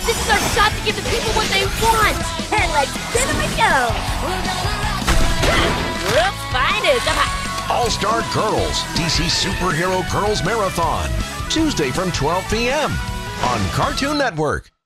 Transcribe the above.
This is our shot to give the people what they want. And let's give them a go. World's finest. All-Star Girls, DC Superhero Girls Marathon, Tuesday from 12 p.m. on Cartoon Network.